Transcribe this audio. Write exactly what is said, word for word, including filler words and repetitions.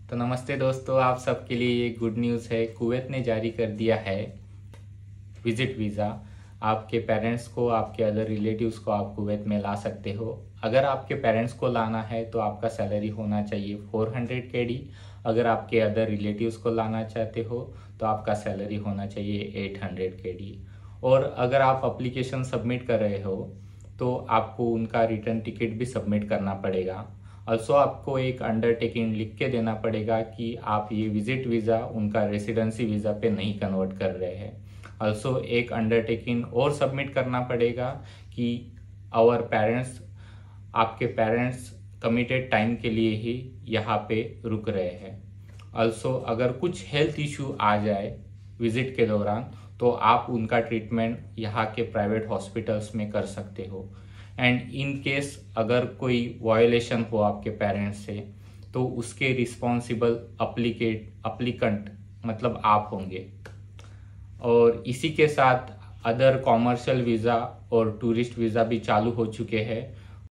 तो नमस्ते दोस्तों, आप सबके लिए ये गुड न्यूज़ है। कुवैत ने जारी कर दिया है विजिट वीज़ा। आपके पेरेंट्स को, आपके अदर रिलेटिव्स को आप कुवैत में ला सकते हो। अगर आपके पेरेंट्स को लाना है तो आपका सैलरी होना चाहिए फोर हंड्रेड के डी। अगर आपके अदर रिलेटिव्स को लाना चाहते हो तो आपका सैलरी होना चाहिए एट हंड्रेड के डी। और अगर आप अप्लीकेशन सबमिट कर रहे हो तो आपको उनका रिटर्न टिकट भी सबमिट करना पड़ेगा। ऑल्सो आपको एक अंडरटेकिंग लिख के देना पड़ेगा कि आप ये विजिट वीज़ा उनका रेसिडेंसी वीज़ा पे नहीं कन्वर्ट कर रहे हैं। ऑल्सो एक अंडरटेकिंग और सबमिट करना पड़ेगा कि आवर पेरेंट्स, आपके पेरेंट्स कमिटेड टाइम के लिए ही यहाँ पे रुक रहे हैं। ऑल्सो अगर कुछ हेल्थ इशू आ जाए विजिट के दौरान तो आप उनका ट्रीटमेंट यहाँ के प्राइवेट हॉस्पिटल्स में कर सकते हो। एंड इन केस अगर कोई वायोलेशन हो आपके पेरेंट्स से तो उसके रिस्पॉन्सिबल अप्लीकेट अप्लीकेंट मतलब आप होंगे। और इसी के साथ अदर कॉमर्शियल वीज़ा और टूरिस्ट वीज़ा भी चालू हो चुके हैं।